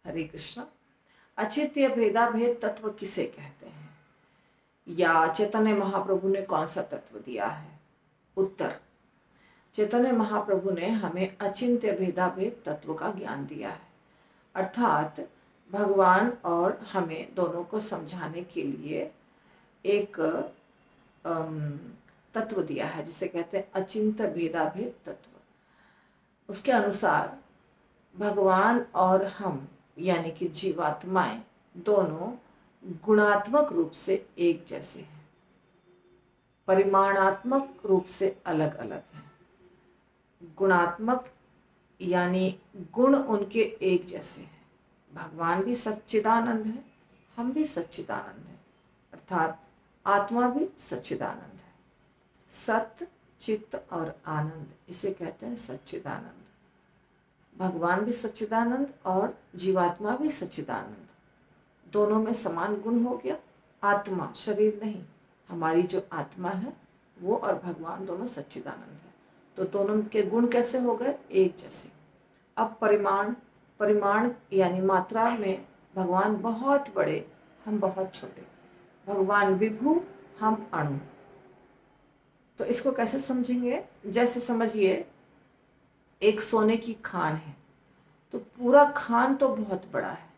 हरे कृष्ण। अचिंत्य भेदाभेद तत्व किसे कहते हैं, या चैतन्य महाप्रभु ने कौन सा तत्व दिया है? उत्तर, चैतन्य महाप्रभु ने हमें अचिंत्य भेदाभेद तत्व का ज्ञान दिया है, अर्थात भगवान और हमें दोनों को समझाने के लिए एक तत्व दिया है जिसे कहते हैं अचिंत्य भेदाभेद तत्व। उसके अनुसार भगवान और हम यानी कि जीवात्माएं दोनों गुणात्मक रूप से एक जैसे हैं, परिमाणात्मक रूप से अलग अलग हैं। गुणात्मक यानी गुण उनके एक जैसे हैं। भगवान भी सच्चिदानंद है, हम भी सच्चिदानंद हैं, अर्थात आत्मा भी सच्चिदानंद है। सत्य, चित्त और आनंद, इसे कहते हैं सच्चिदानंद। भगवान भी सच्चिदानंद और जीवात्मा भी सच्चिदानंद, दोनों में समान गुण हो गया। आत्मा, शरीर नहीं, हमारी जो आत्मा है वो और भगवान दोनों सच्चिदानंद है, तो दोनों के गुण कैसे हो गए? एक जैसे। अब परिमाण यानी मात्रा में भगवान बहुत बड़े, हम बहुत छोटे। भगवान विभु, हम अणु। तो इसको कैसे समझेंगे? जैसे समझिए एक सोने की खान है, तो पूरा खान तो बहुत बड़ा है,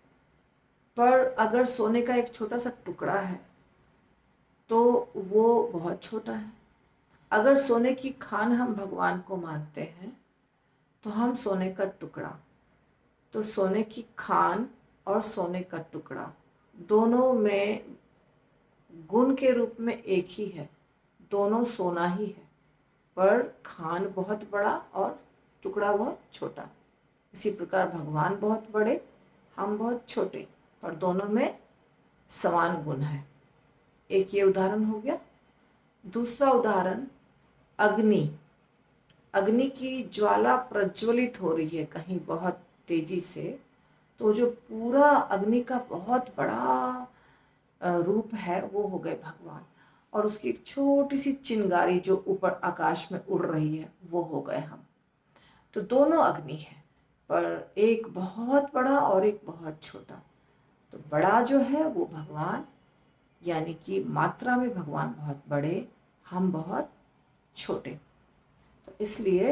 पर अगर सोने का एक छोटा सा टुकड़ा है तो वो बहुत छोटा है। अगर सोने की खान हम भगवान को मानते हैं तो हम सोने का टुकड़ा, तो सोने की खान और सोने का टुकड़ा दोनों में गुण के रूप में एक ही है, दोनों सोना ही है, पर खान बहुत बड़ा और टुकड़ा बहुत छोटा। इसी प्रकार भगवान बहुत बड़े, हम बहुत छोटे, पर दोनों में समान गुण है। एक ये उदाहरण हो गया। दूसरा उदाहरण, अग्नि। अग्नि की ज्वाला प्रज्वलित हो रही है कहीं बहुत तेजी से, तो जो पूरा अग्नि का बहुत बड़ा रूप है वो हो गए भगवान, और उसकी एक छोटी सी चिंगारी जो ऊपर आकाश में उड़ रही है वो हो गए हम। तो दोनों अग्नि है, पर एक बहुत बड़ा और एक बहुत छोटा। तो बड़ा जो है वो भगवान, यानी कि मात्रा में भगवान बहुत बड़े, हम बहुत छोटे। तो इसलिए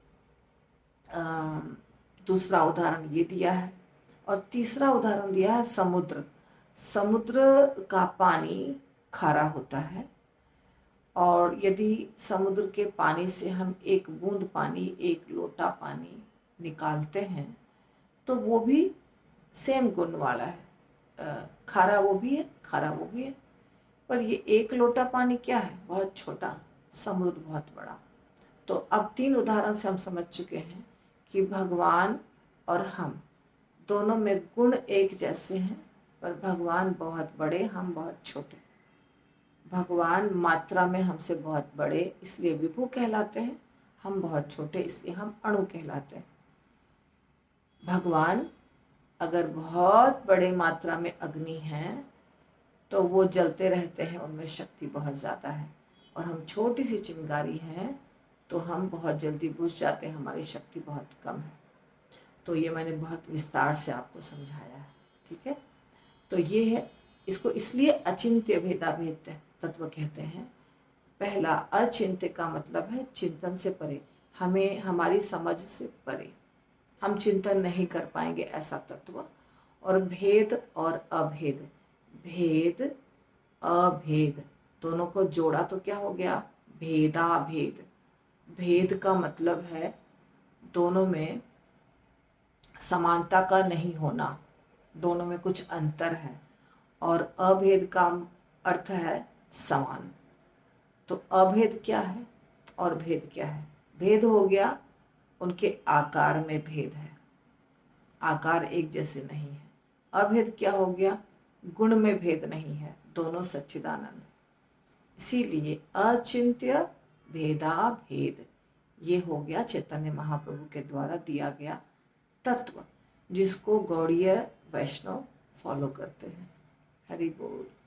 दूसरा उदाहरण ये दिया है। और तीसरा उदाहरण दिया है समुद्र। समुद्र का पानी खारा होता है, और यदि समुद्र के पानी से हम एक बूंद पानी, एक लोटा पानी निकालते हैं तो वो भी सेम गुण वाला है। खारा वो भी है, खारा वो भी है, पर ये एक लोटा पानी क्या है? बहुत छोटा, समुद्र बहुत बड़ा। तो अब 3 उदाहरण से हम समझ चुके हैं कि भगवान और हम दोनों में गुण एक जैसे हैं, पर भगवान बहुत बड़े, हम बहुत छोटे। भगवान मात्रा में हमसे बहुत बड़े, इसलिए विभु कहलाते हैं, हम बहुत छोटे, इसलिए हम अणु कहलाते हैं। भगवान अगर बहुत बड़े मात्रा में अग्नि हैं तो वो जलते रहते हैं, उनमें शक्ति बहुत ज़्यादा है, और हम छोटी सी चिंगारी हैं तो हम बहुत जल्दी बुझ जाते हैं, हमारी शक्ति बहुत कम है। तो ये मैंने बहुत विस्तार से आपको समझाया है, ठीक है। तो ये है, इसको इसलिए अचिंत्य भेदाभेद तत्व कहते हैं। पहला, अचिंत्य का मतलब है चिंतन से परे, हमें हमारी समझ से परे, हम चिंतन नहीं कर पाएंगे ऐसा तत्व। और भेद और अभेद, भेद अभेद दोनों को जोड़ा तो क्या हो गया? भेदाभेद। भेद का मतलब है दोनों में समानता का नहीं होना, दोनों में कुछ अंतर है। और अभेद का अर्थ है समान। तो अभेद क्या है और भेद क्या है? भेद हो गया उनके आकार में भेद है, आकार एक जैसे नहीं है। अभेद क्या हो गया? गुण में भेद नहीं है, दोनों सच्चिदानंद। इसीलिए अचिंत्य भेदाभेद ये हो गया चैतन्य महाप्रभु के द्वारा दिया गया तत्व, जिसको गौड़ीय वैष्णव फॉलो करते हैं। हरि बोल।